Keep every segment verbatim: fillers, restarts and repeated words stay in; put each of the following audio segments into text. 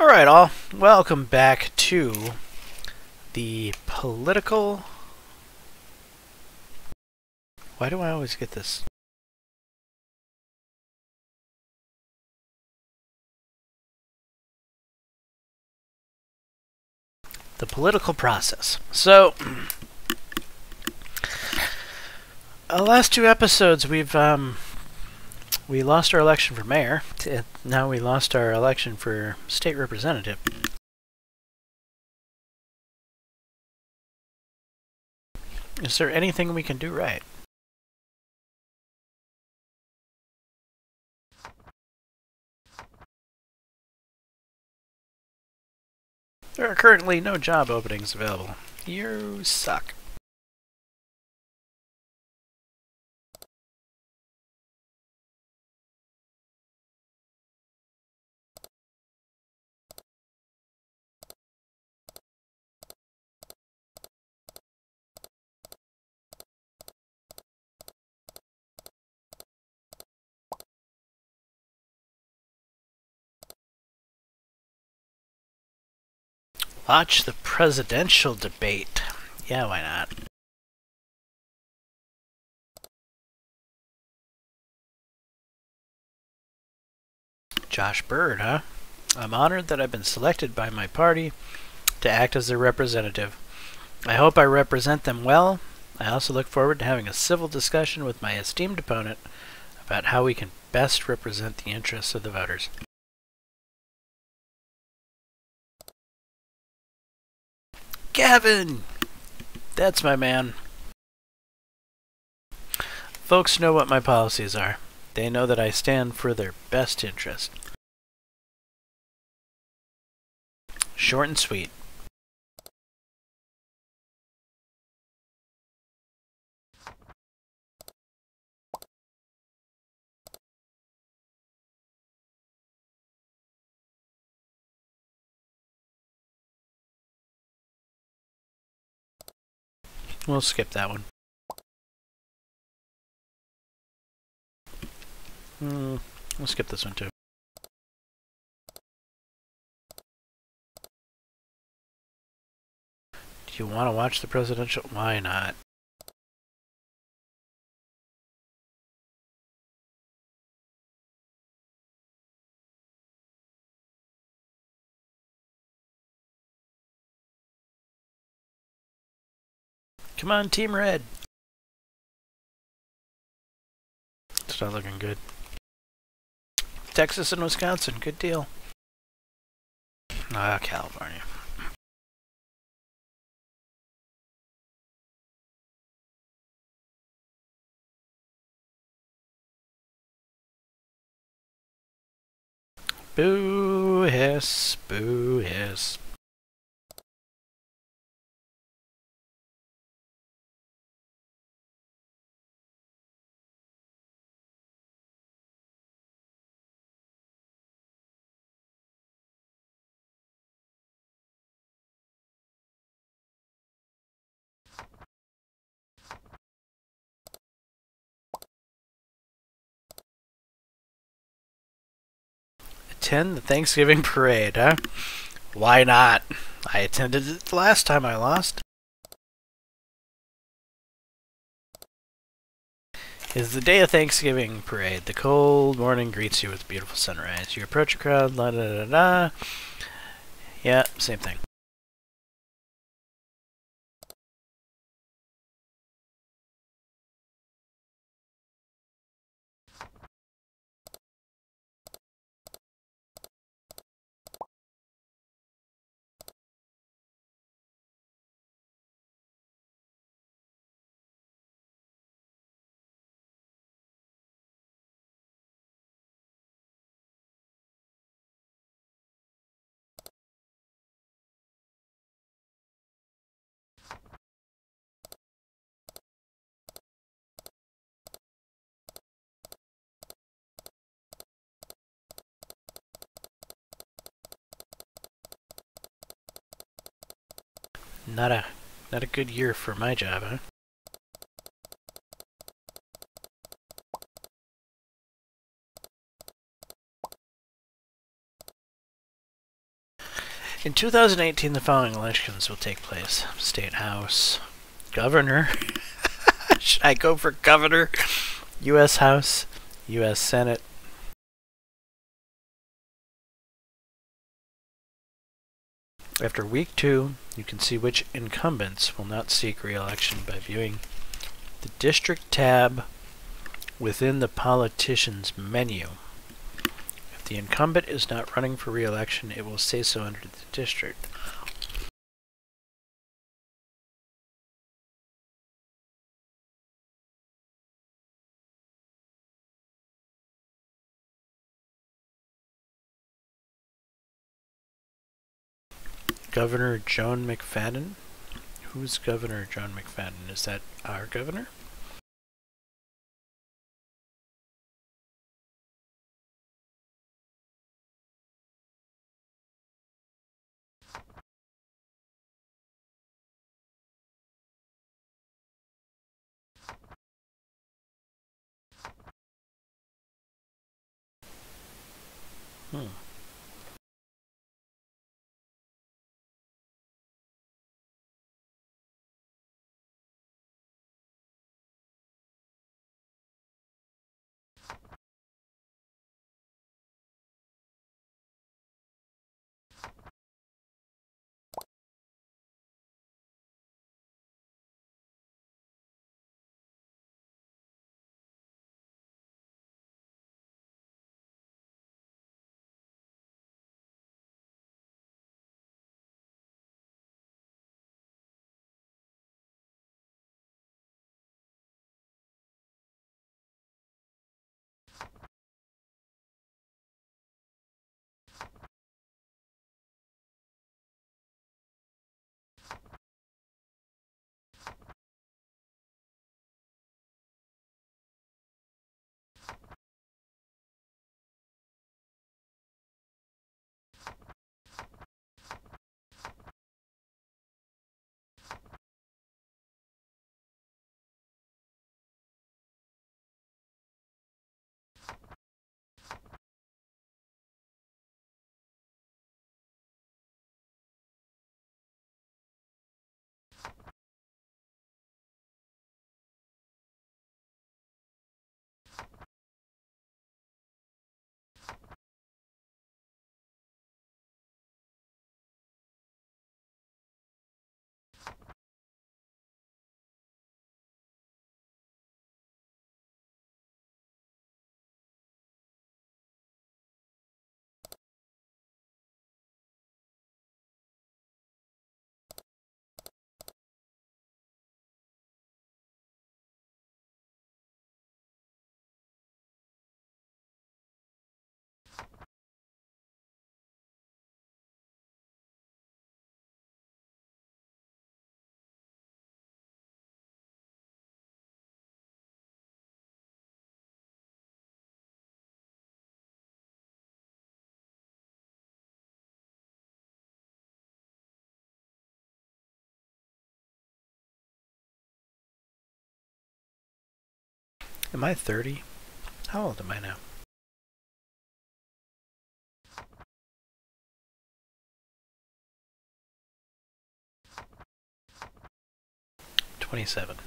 Alright all, welcome back to the political... Why do I always get this? The political process. So, uh, last two episodes we've, um, we lost our election for mayor. Now we lost our election for state representative. Is there anything we can do right? There are currently no job openings available. You suck. Watch the presidential debate. Yeah, why not? Josh Bird, huh? I'm honored that I've been selected by my party to act as their representative. I hope I represent them well. I also look forward to having a civil discussion with my esteemed opponent about how we can best represent the interests of the voters. Gavin! That's my man. Folks know what my policies are. They know that I stand for their best interest. Short and sweet. We'll skip that one. Hmm, we'll skip this one too. Do you want to watch the presidential? Why not? Come on, Team Red. It's not looking good. Texas and Wisconsin, good deal. Ah, California. Boo hiss, boo hiss. Attend the Thanksgiving parade, huh? Why not? I attended it the last time I lost. It is the day of Thanksgiving parade. The cold morning greets you with a beautiful sunrise. You approach a crowd, la da da da. Yeah, same thing. Not a, not a good year for my job, huh? In two thousand eighteen, the following elections will take place. State House, Governor. Should I go for Governor? U S House, U S Senate. After week two, you can see which incumbents will not seek re-election by viewing the district tab within the politician's menu. If the incumbent is not running for re-election, it will say so under the district. Governor Joan McFadden. Who's Governor Joan McFadden? Is that our governor? Hmm. Am I thirty? How old am I now? twenty-seven.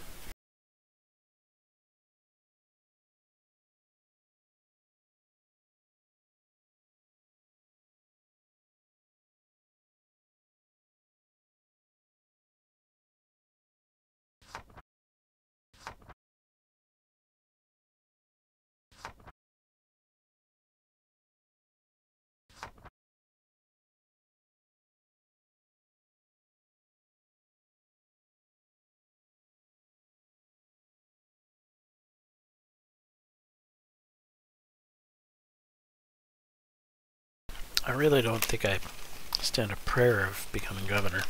I really don't think I stand a prayer of becoming governor.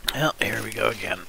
Well, here we go again.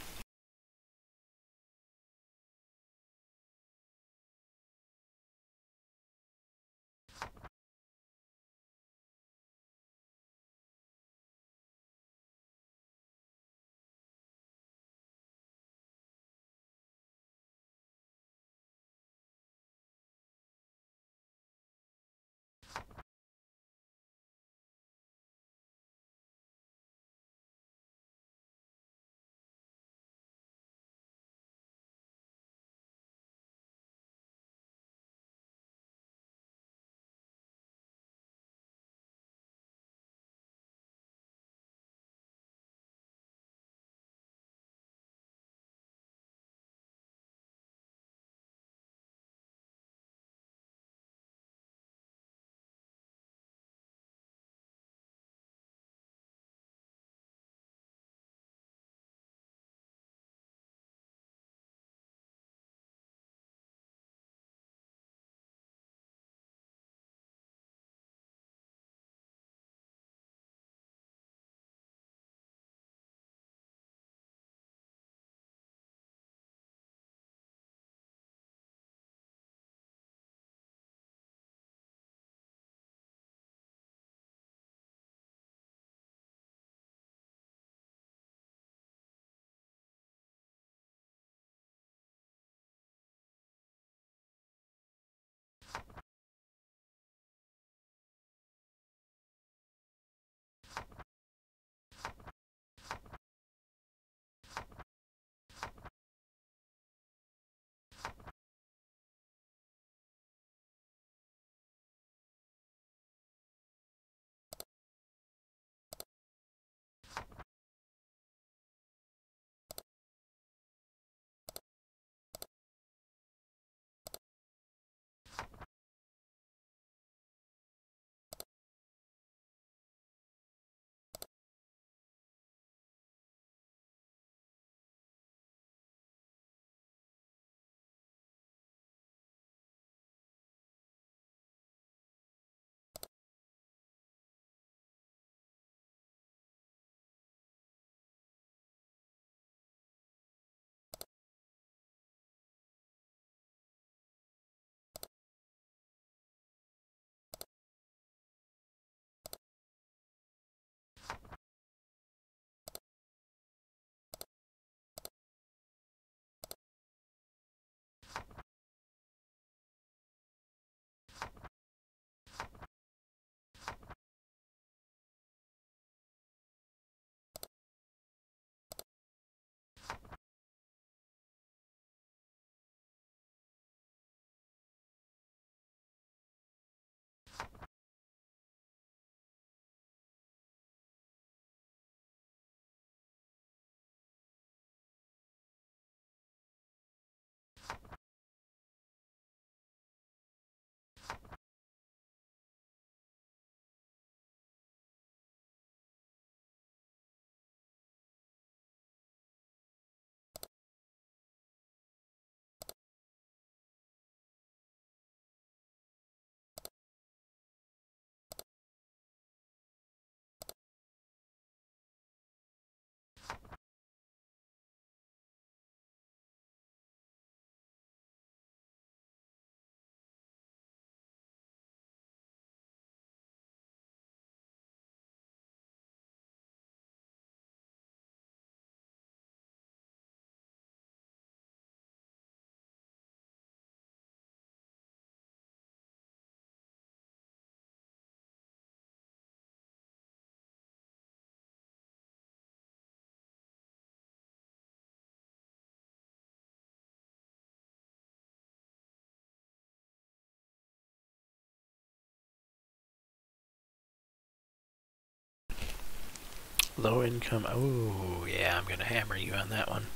Low income. Oh, yeah, I'm going to hammer you on that one.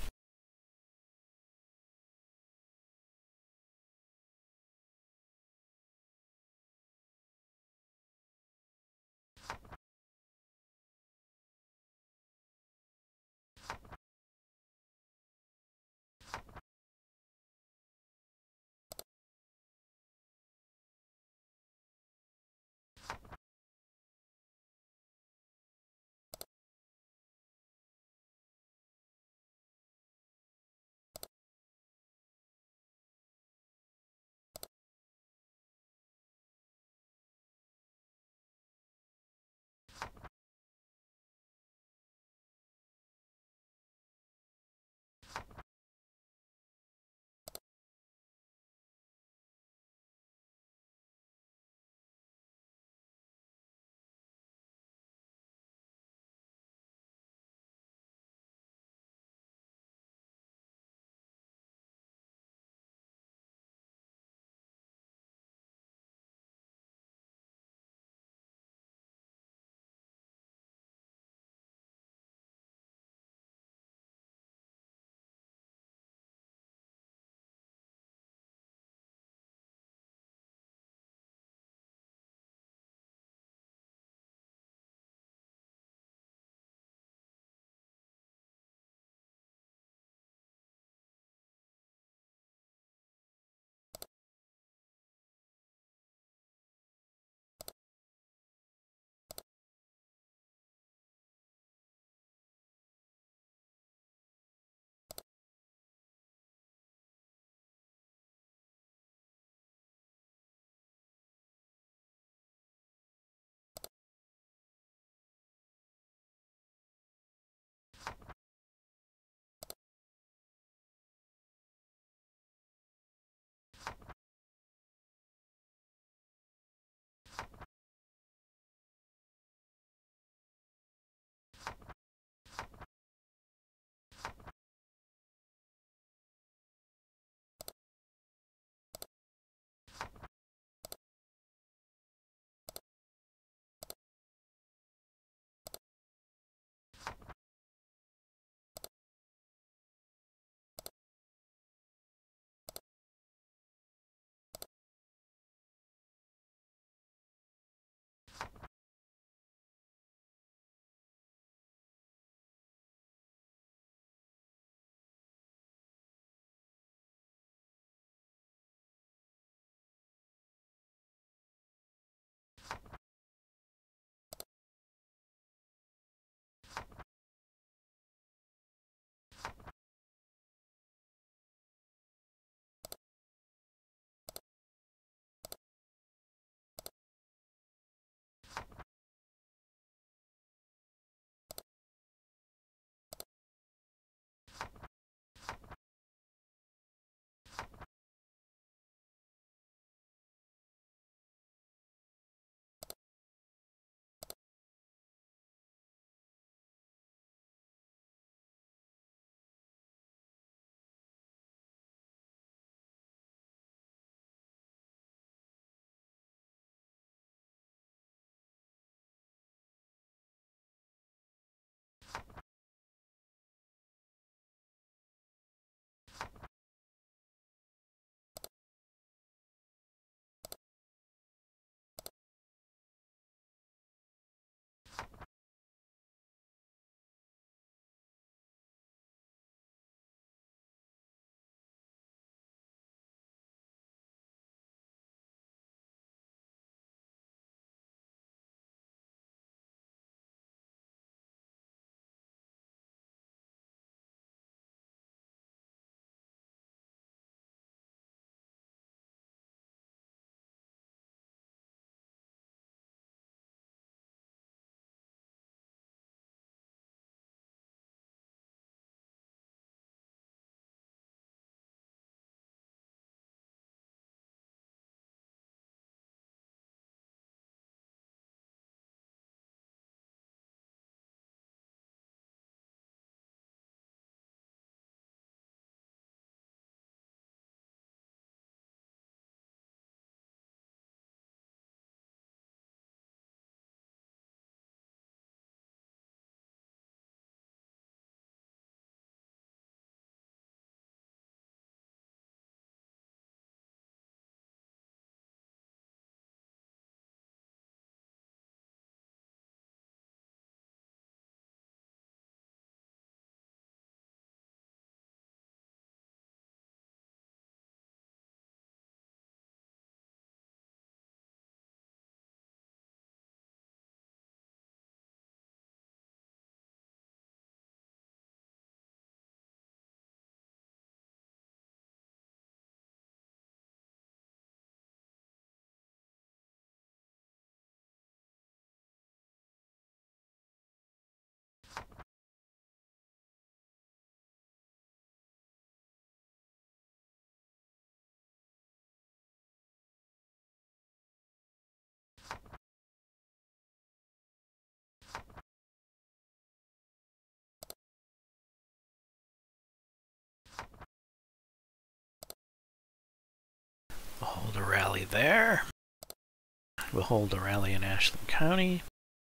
We'll hold a rally there. We'll hold a rally in Ashland County.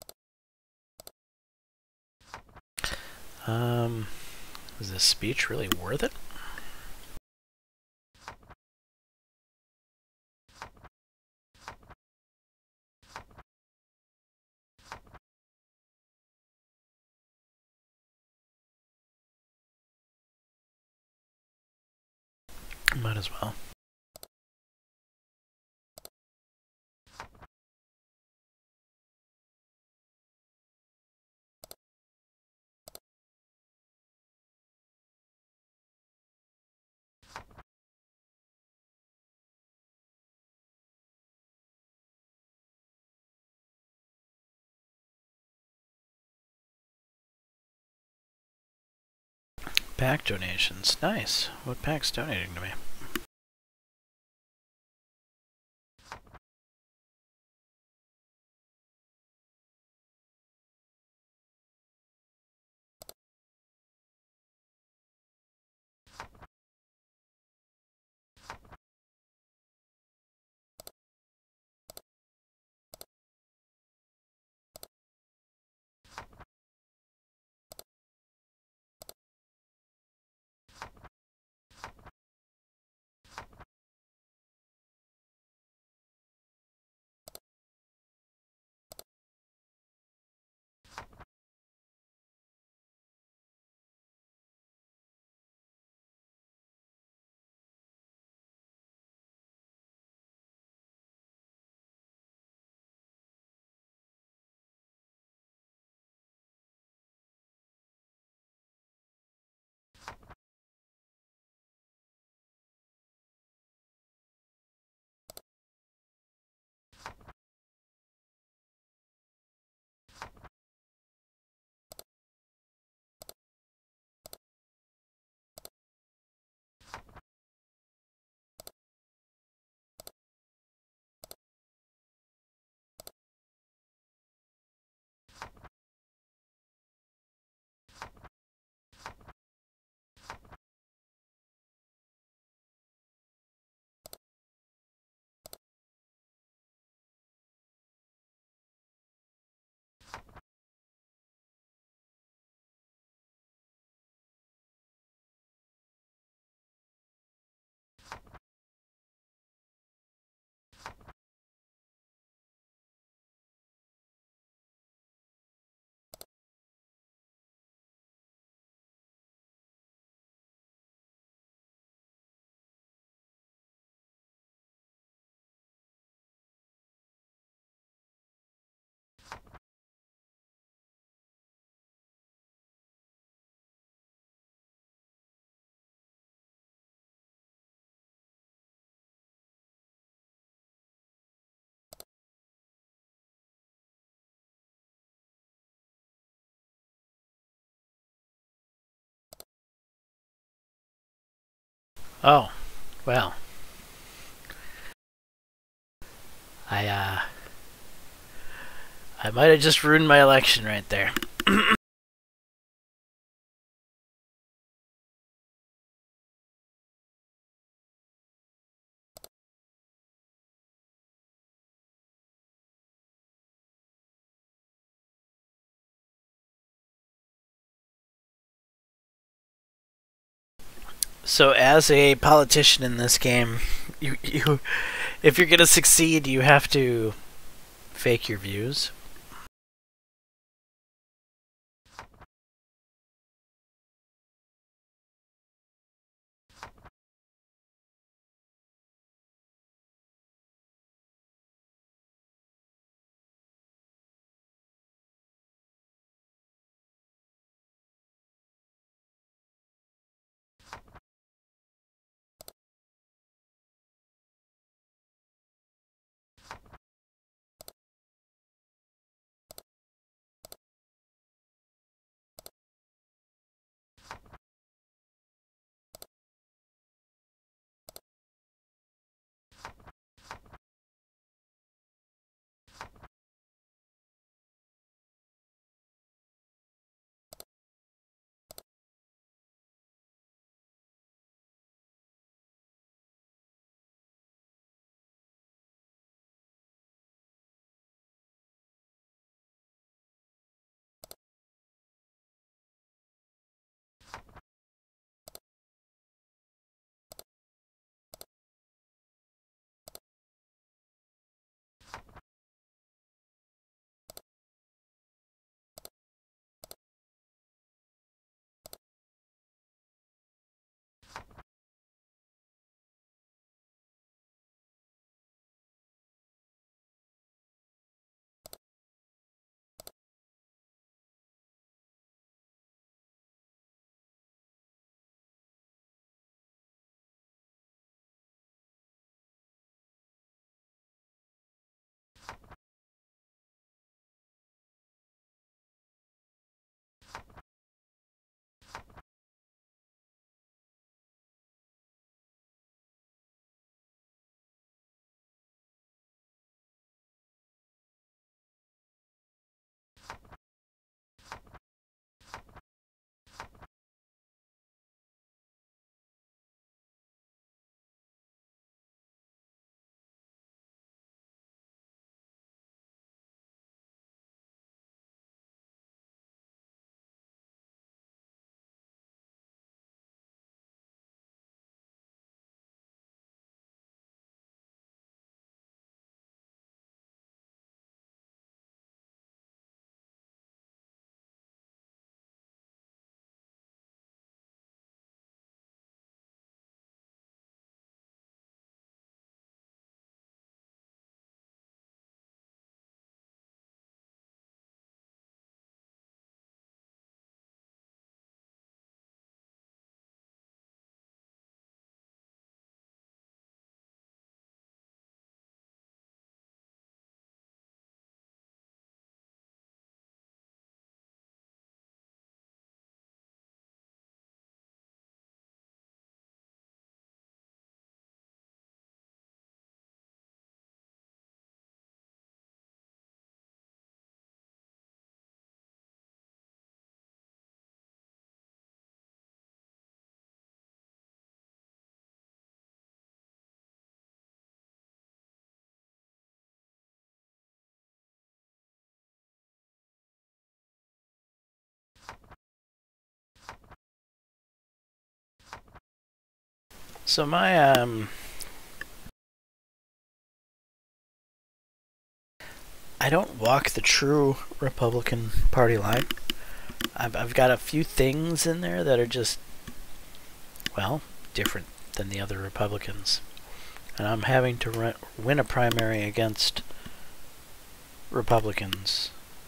Um, is this speech really worth it? Might as well. Pack donations. Nice. What pack's donating to me? Oh, well. I, uh... I might have just ruined my election right there. So, as a politician in this game, you, you, if you're gonna succeed, you have to fake your views. So my um, I don't walk the true Republican Party line. I've I've got a few things in there that are just, well, different than the other Republicans, and I'm having to run, win a primary against Republicans.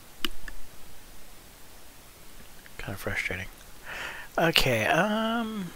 Kind of frustrating. Okay, um...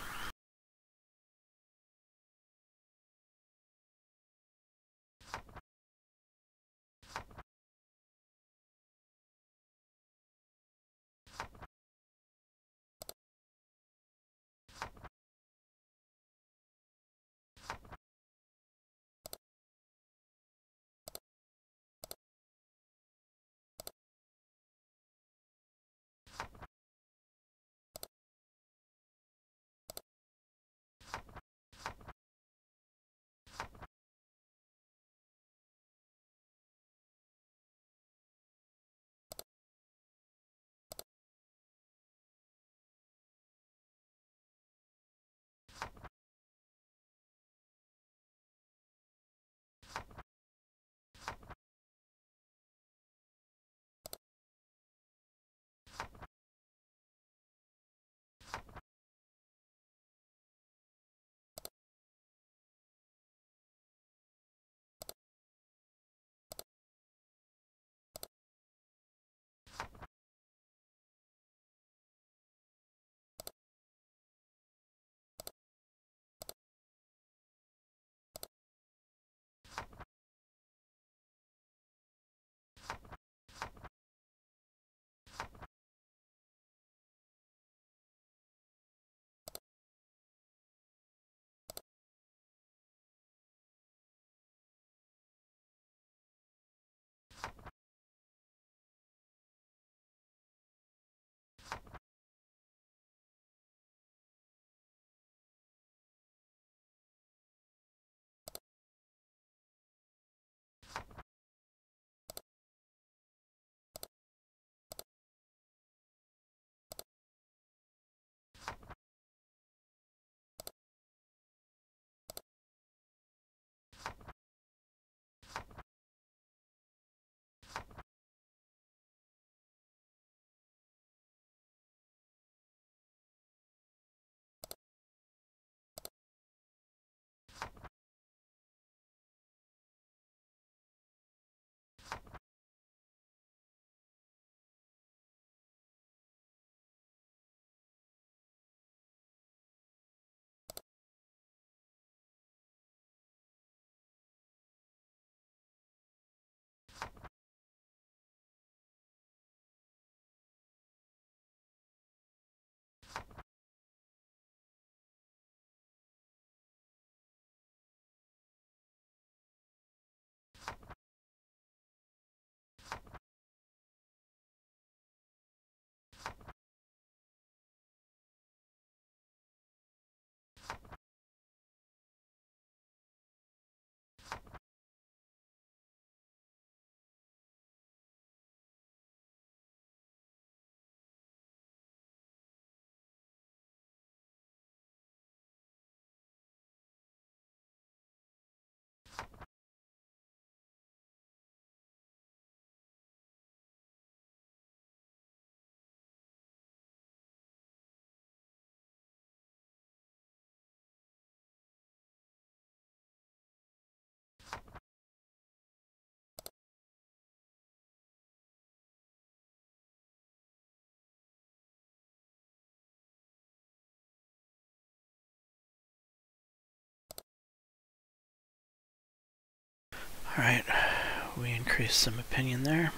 Alright, we increased some opinion there.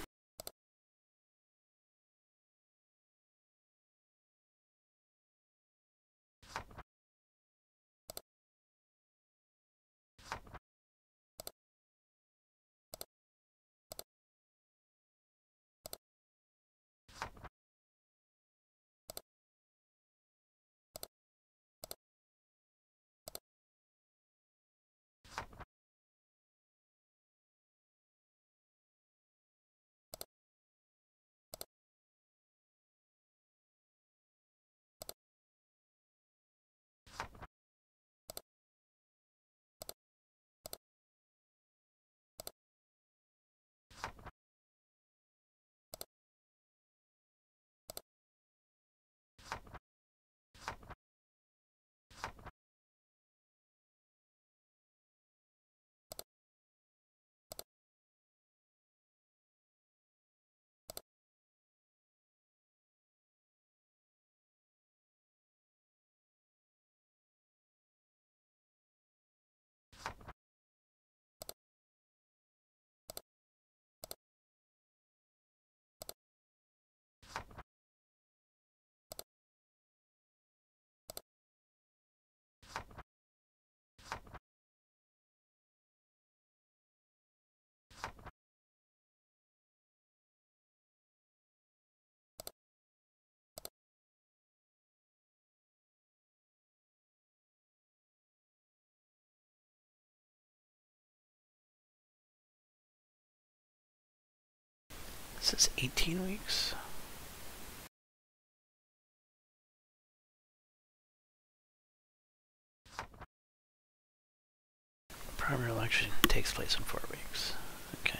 This is eighteen weeks. Primary election takes place in four weeks. Okay.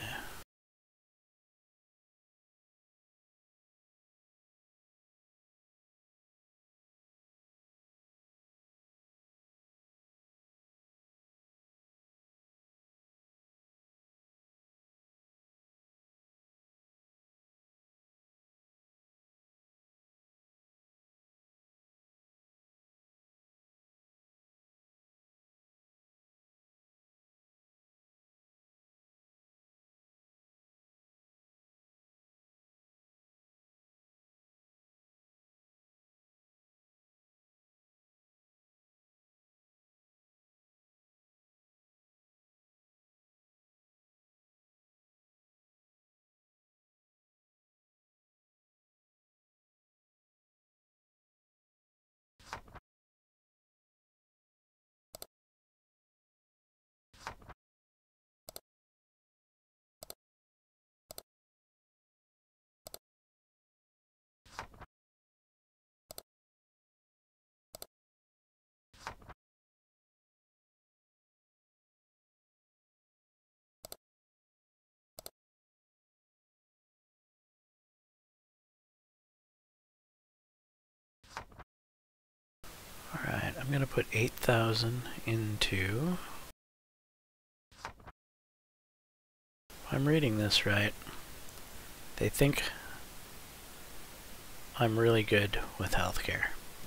Alright, I'm going to put eight thousand into... If I'm reading this right, they think I'm really good with healthcare.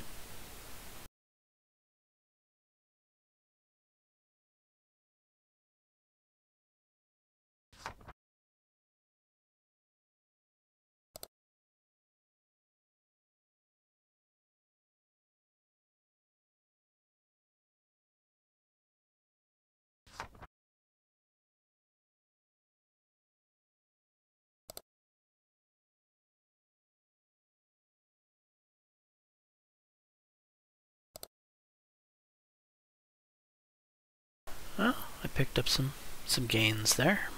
Well, I picked up some, some gains there.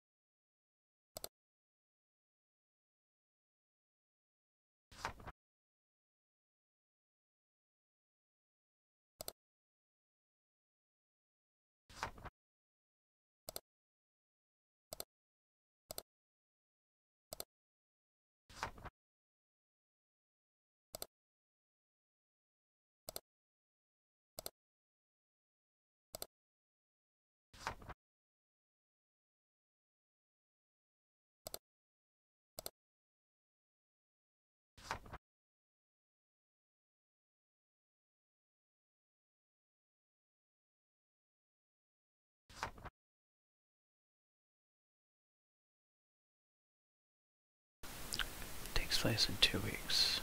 Takes place in two weeks.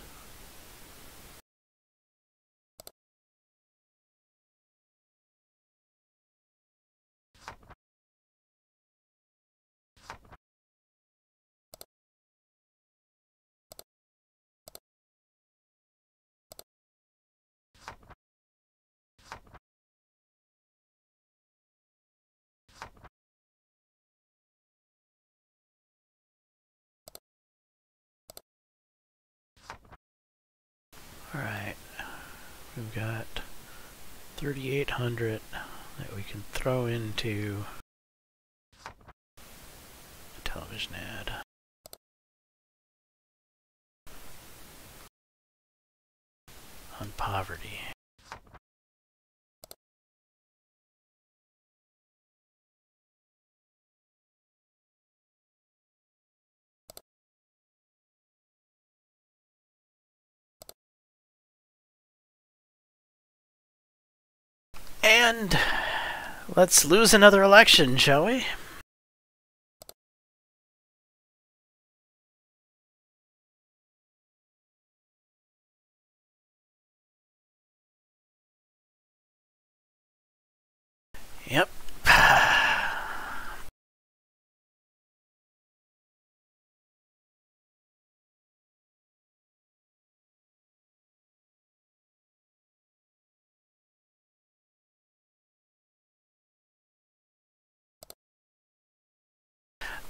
Alright, we've got thirty-eight hundred that we can throw into a television ad. On poverty. And let's lose another election, shall we? Yep.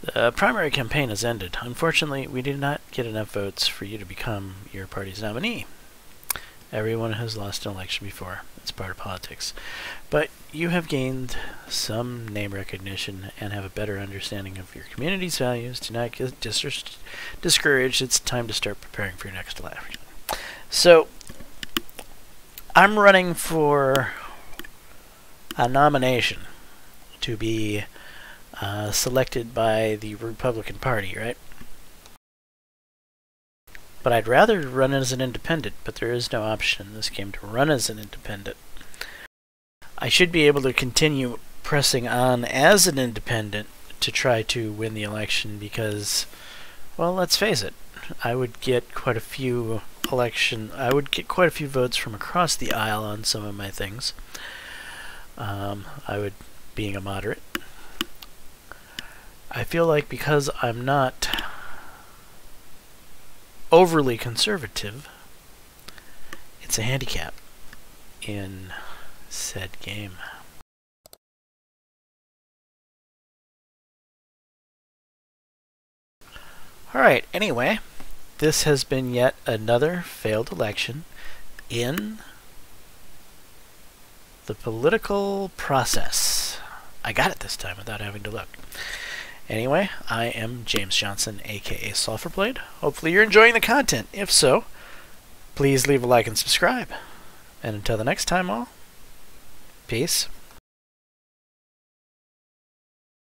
The primary campaign has ended. Unfortunately, we did not get enough votes for you to become your party's nominee. Everyone has lost an election before. It's part of politics. But you have gained some name recognition and have a better understanding of your community's values. Do not get dis discouraged. It's time to start preparing for your next election. So, I'm running for a nomination to be uh, selected by the Republican Party, right? But I'd rather run as an independent, but there is no option in this game to run as an independent. I should be able to continue pressing on as an independent to try to win the election because, well, let's face it, I would get quite a few election, I would get quite a few votes from across the aisle on some of my things. Um, I would, being a moderate. I feel like because I'm not overly conservative, it's a handicap in said game. Alright, anyway, this has been yet another failed election in the political process. I got it this time without having to look. Anyway, I am James Johnson, aka Sulfurblade. Hopefully you're enjoying the content. If so, please leave a like and subscribe. And until the next time, all, peace.